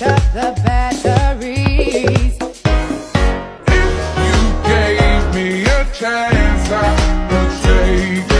up the batteries. If you gave me a chance, I would take